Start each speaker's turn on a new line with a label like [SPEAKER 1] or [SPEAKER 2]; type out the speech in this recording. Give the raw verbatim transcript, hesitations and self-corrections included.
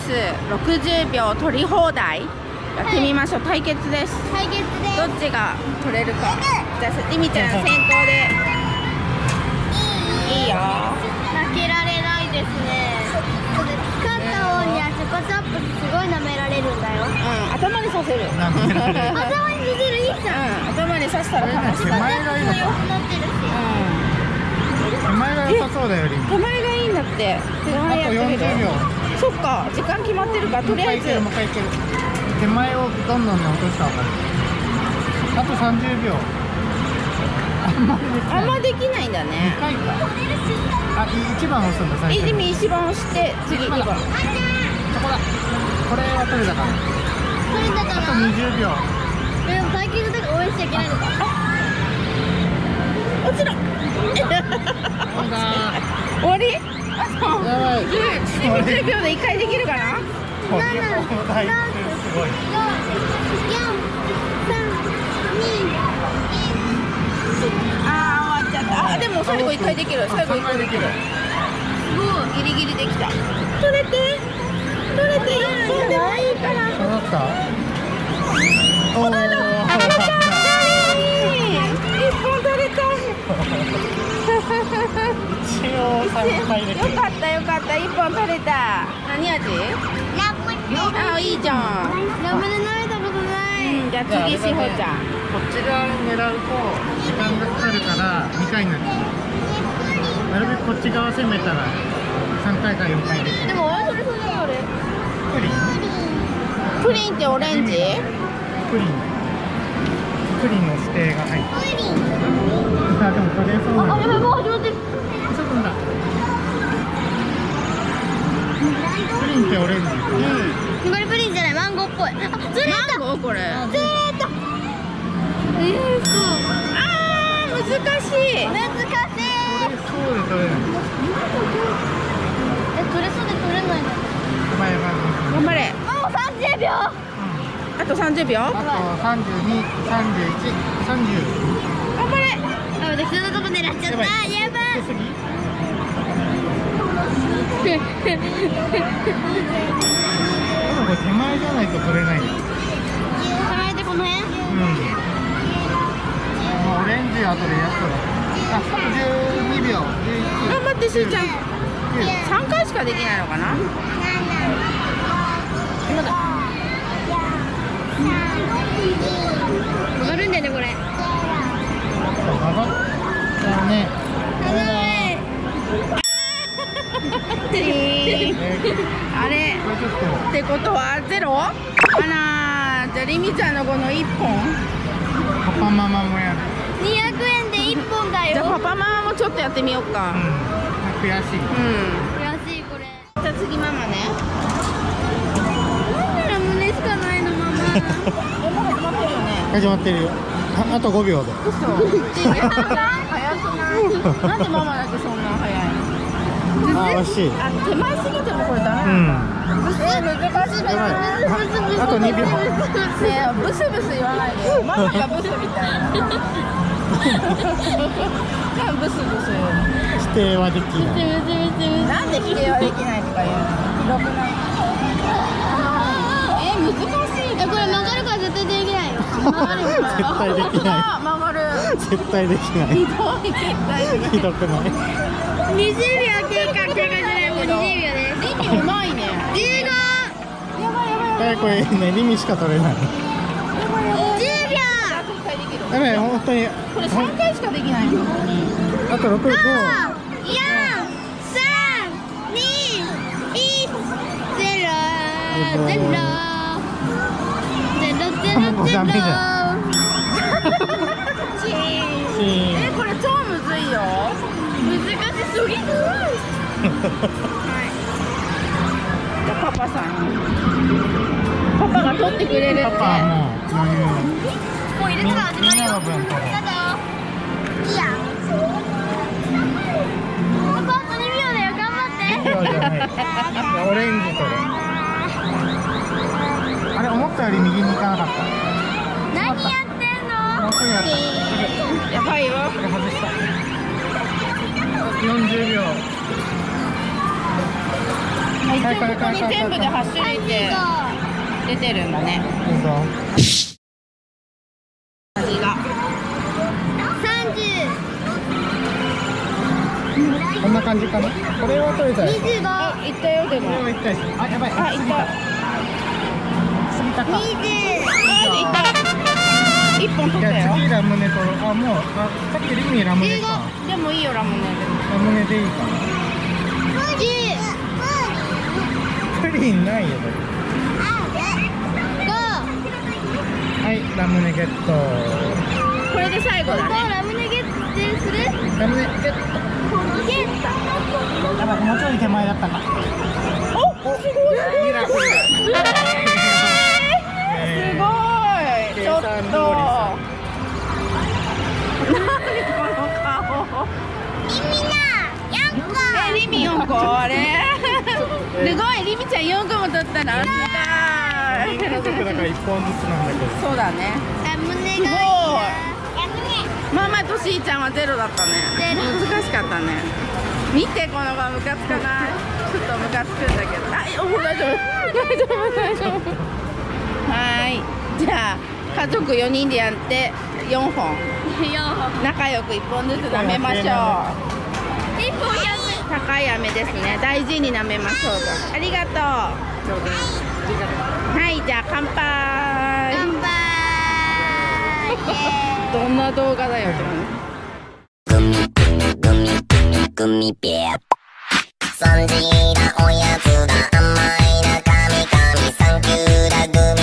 [SPEAKER 1] スろくじゅうびょう取り放題やってみましょう。対決です。
[SPEAKER 2] 対決です。
[SPEAKER 1] どっちが取れるか。じゃありみちゃん先行でいいよ。
[SPEAKER 2] 負けられないですね。勝った方にはチョコチャップすごい舐められるんだよ。
[SPEAKER 1] うん、頭にさせる。
[SPEAKER 2] 頭にさせる。いいじゃん。
[SPEAKER 1] うん、頭にさしたら楽しい。
[SPEAKER 3] 手前がいいのか。手前が良さそうだより。
[SPEAKER 1] 手前がいいんだって。手前やってみる。そっか、時間決まってるからとりあえず。
[SPEAKER 3] もう一回いける。手前をどんどん落とした方がいい。あとさんじゅうびょう。あんまりできない。
[SPEAKER 1] あんまできないんだね。
[SPEAKER 3] にかいか。あ、いちばん押すんだ最初。
[SPEAKER 1] いじみいちばん押して次にばん。そこ
[SPEAKER 3] だ。これは取れたから。
[SPEAKER 2] 取れたから。
[SPEAKER 3] あとにじゅうびょう。
[SPEAKER 2] でも対決だから応援しちゃいけないのか。
[SPEAKER 1] 落ちろ。終わり？
[SPEAKER 3] やばい。
[SPEAKER 1] にじゅうびょうでいっかいできるかな？
[SPEAKER 3] この対決すごい。
[SPEAKER 1] あー終わっちゃった。あでも最後いっかいできる。最後いっかいできる。すごいギリギリできた。取れて取れていっぽんでもいいから。
[SPEAKER 3] そうだった。おお。
[SPEAKER 1] あらいっぽん取れた。
[SPEAKER 3] 一応さんかいできる。
[SPEAKER 1] よかったよかった。いっぽん取れた。何味？あいいじゃん。
[SPEAKER 2] ラムネ食べたことない。
[SPEAKER 1] うん、じゃあ次しほちゃん。
[SPEAKER 3] こっち側に狙うと時間がかかるからにかいになっちゃう。なるべくこっち側攻めたらさんかいかよんかいできる。
[SPEAKER 2] でもあれそれそれそれ。
[SPEAKER 3] プリン
[SPEAKER 1] プリンってオレンジ？
[SPEAKER 3] プリンプリンの指定が入ってる。あ、でも取れそうな。
[SPEAKER 2] あ、やばい、もう始まってる。
[SPEAKER 3] 急ぐんだ。プリンってオレンジ。
[SPEAKER 1] うん。
[SPEAKER 2] これプリンじゃない、マンゴーっぽい。あ、ずれた。
[SPEAKER 1] マンゴーこれ。
[SPEAKER 2] ずれた。えー、そう。
[SPEAKER 1] あー難しい。
[SPEAKER 2] 難しい。
[SPEAKER 3] 取れそうで取れない。
[SPEAKER 2] え、取れそうで取れないの。
[SPEAKER 3] 前は
[SPEAKER 1] 頑張れ。
[SPEAKER 2] もうさんじゅうびょう。
[SPEAKER 1] あとさんじゅうびょう。
[SPEAKER 3] あとさんじゅうに、さんじゅういち、さんじゅう。
[SPEAKER 1] 頑張れ。
[SPEAKER 2] あ、私そのとこ狙っちゃった。やばい。
[SPEAKER 3] でもこれ手前じゃないと取れない。
[SPEAKER 2] 手前でこの辺？
[SPEAKER 3] うん。もうオレンジ後でやっとだ。あ、じゅうにびょう。
[SPEAKER 1] 頑張ってしーちゃん。さんかいしかできないのかな。まだ。
[SPEAKER 2] 曲がるんだよねこれ。
[SPEAKER 3] 上がったね。
[SPEAKER 1] あれってことはゼロ？あらー、じゃありみちゃんのこのいっぽん
[SPEAKER 3] パパママもやる。
[SPEAKER 2] にひゃくえんでいっぽんだよ。
[SPEAKER 1] じゃあパパママもちょっとやってみようか。
[SPEAKER 3] うん、悔しい。
[SPEAKER 1] うん
[SPEAKER 2] 悔しいこれ。
[SPEAKER 1] じゃあ次ママね。
[SPEAKER 2] なんでラムネしかないのママ。
[SPEAKER 1] え、もう始まってるよね。
[SPEAKER 3] 始まってるよ。あ、あとごびょうで。
[SPEAKER 1] 嘘。早くない？なんでママだけそんな早いの？
[SPEAKER 3] あ、惜しい。
[SPEAKER 1] あ、手前すぎてもこれダメ
[SPEAKER 3] う
[SPEAKER 1] なんだ。
[SPEAKER 3] ん。
[SPEAKER 1] え、難しい。
[SPEAKER 3] やばい。あ、あとにびょう。
[SPEAKER 1] ねえ、ブスブス言わないで。ママがブスみたいな。なんブスブス言うの。
[SPEAKER 3] 指定はできない。
[SPEAKER 1] なんで否定はできないとか言うの。ひどくない？え、難しい。
[SPEAKER 2] え、これ曲がるから絶対できないよ。
[SPEAKER 1] 曲がるよ。
[SPEAKER 3] 絶対できない。
[SPEAKER 1] 曲がる。
[SPEAKER 3] 絶対できない。
[SPEAKER 1] ひどい、絶対できない。
[SPEAKER 3] ひどくない。
[SPEAKER 2] にじゅうびょう経過経過じゃない、もうにじゅうびょうです。
[SPEAKER 1] リミうまいね。
[SPEAKER 2] じゅうご。
[SPEAKER 1] やばいやばいやばい。
[SPEAKER 3] これね、リミしか取れない。
[SPEAKER 2] じゅうびょう。
[SPEAKER 3] やばい、本当に。
[SPEAKER 1] これさんかいしかできないの。
[SPEAKER 3] あとろく、ご。
[SPEAKER 2] よん、さん、に、いち、ゼロ、ゼロ、ゼロ、ゼロ、ゼロ、ゼロ。
[SPEAKER 1] え、これ超むずいよ。難しすぎる。はい。じゃあパパさん。パパが取ってくれるって。
[SPEAKER 3] パパはもう余裕。
[SPEAKER 2] もう入れたら始まるよ。
[SPEAKER 3] みんなの分取る。
[SPEAKER 2] いいや。パパあとにびょうだよ、頑張って。
[SPEAKER 3] そうじゃない。いや、オレンジ取る。あれ、思ったより右に行かなかった。
[SPEAKER 2] 何やってんの？
[SPEAKER 3] もうすぐやった。
[SPEAKER 1] やばいよ。
[SPEAKER 3] これ外した。よんじゅうびょう。
[SPEAKER 1] 一応ここに全部ではち種類って出てるんだね。
[SPEAKER 3] どうぞ。
[SPEAKER 1] 味が
[SPEAKER 2] 三十。
[SPEAKER 3] こんな感じかな。これは取れたよ。
[SPEAKER 2] 二十五。
[SPEAKER 1] あ、いったよでも。
[SPEAKER 3] これはいったでしょ。あ、やばい。
[SPEAKER 1] あ、いった。
[SPEAKER 3] 過ぎたか。
[SPEAKER 2] 二十。
[SPEAKER 1] あ、いった。一本取ったよ。
[SPEAKER 3] じゃあ次ラムネと、あ、もう、あ、さっきリミラムネか。
[SPEAKER 1] でもいいよラムネでも。
[SPEAKER 3] ラムネでいいかな。
[SPEAKER 2] 十。
[SPEAKER 3] プリンないよ。
[SPEAKER 2] 五。
[SPEAKER 3] はい、ラムネゲット。
[SPEAKER 1] これで最後だね。
[SPEAKER 2] ラムネゲットする？
[SPEAKER 3] ラムネゲット。
[SPEAKER 2] ゲット。
[SPEAKER 3] やばい、もうちょい手前だったか。
[SPEAKER 1] お、すごい。
[SPEAKER 3] ミラクル。
[SPEAKER 1] すごい。ちょっと。何この顔。
[SPEAKER 2] リミナ四個。
[SPEAKER 1] え、リミ四個あれ。すごい、リミちゃん四個も取ったら。す
[SPEAKER 3] 家族だから一本ずつなんだけど。
[SPEAKER 1] ごい。そうだね。
[SPEAKER 2] ラムネ
[SPEAKER 1] すごい。
[SPEAKER 2] がいいな。ラムネ。
[SPEAKER 1] ママとしーちゃんはゼロだったね。
[SPEAKER 2] ゼロ
[SPEAKER 1] 難しかったね。見てこの子ムカつかない。ちょっとムカつくんだけど。あ、お、大丈夫。大丈夫、大丈夫。はーい。じゃあ家族よにんでやってよんほん。仲良くいっぽんずつ舐めましょう。
[SPEAKER 2] 一本百。
[SPEAKER 1] 高い飴ですね。大事に舐めましょう。ありがとう。はい、じゃあ乾杯。
[SPEAKER 2] 乾杯。
[SPEAKER 1] どんな動画だよ。
[SPEAKER 4] グミグミグミグミグミベアサンジーだおやつだ甘いなカミカミサンキューだグミ